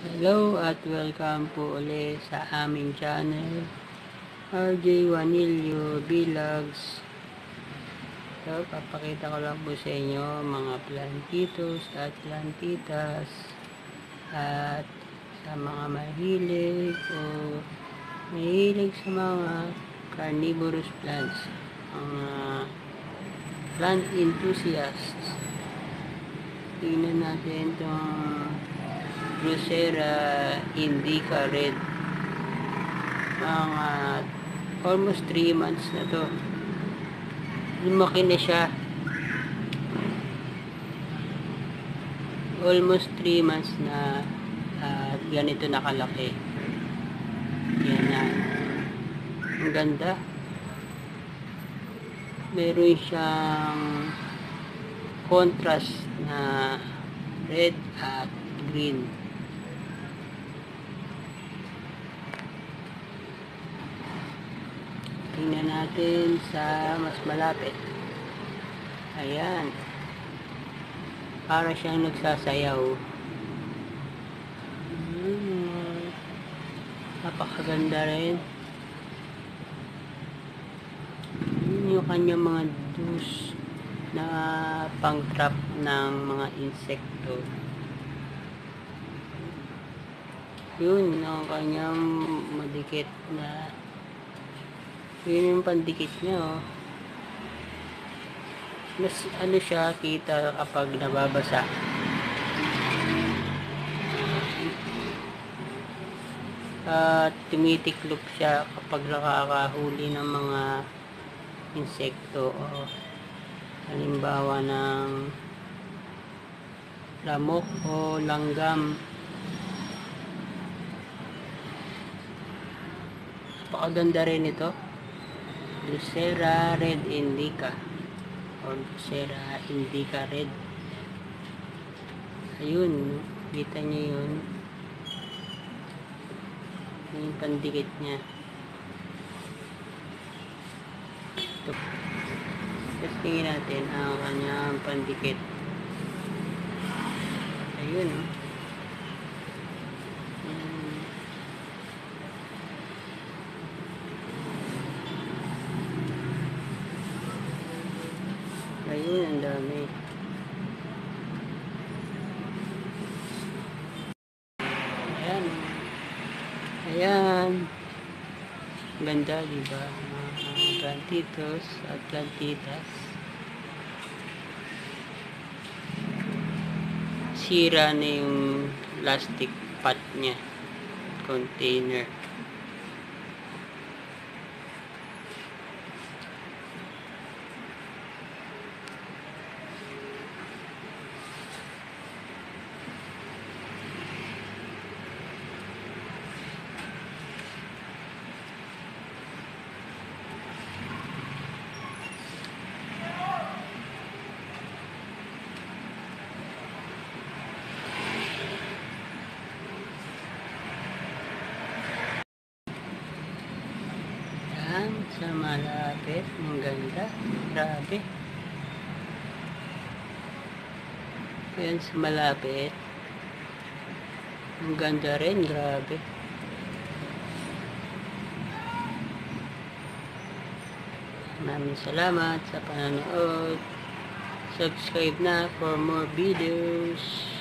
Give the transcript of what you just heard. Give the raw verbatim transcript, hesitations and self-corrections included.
Hello at welcome po ulit sa aming channel, R J Juanillo Vlogs. So, papakita ko lang po sa inyo mga plantitos at plantitas at sa mga mahilig o mahilig sa mga carnivorous plants, mga plant enthusiasts. Tingnan natin itong Drosera Indica Red. Mga almost three months na to. Lumaki na siya. Almost three months na at uh, ganito nakalaki. Yan na. Ang ganda. Meron siyang contrast na red at green. Tingnan natin sa mas malapit. Ayan. Para siyang nagsasayaw. Hmm. Napakaganda rin. Yun yung kanyang mga dus na pang-trap ng mga insekto. Yun ang kanyang madikit na, yun yung pandikit niya, oh. Mas ano siya kita kapag nababasa. At uh, tumitiklop siya kapag nakakahuli ng mga insekto, o halimbawa ng lamok o langgam. Napakaganda rin ito. Drosera Red Indica or Drosera Indica Red. Ayun, kita niyo yun. Yung pandikit niya. Ito. Tapos tingin natin ang kanyang pandikit. Ayun, oh. Ayun, ang dami. Ayan. Ayan. Ganda, diba? Mga plantitos at plantitas. Sira na yung plastic pot niya. Container. Sa malapit, ang ganda, grabe. Ayan sa malapit, ang ganda rin, grabe. Maraming salamat sa panonood. Subscribe na for more videos.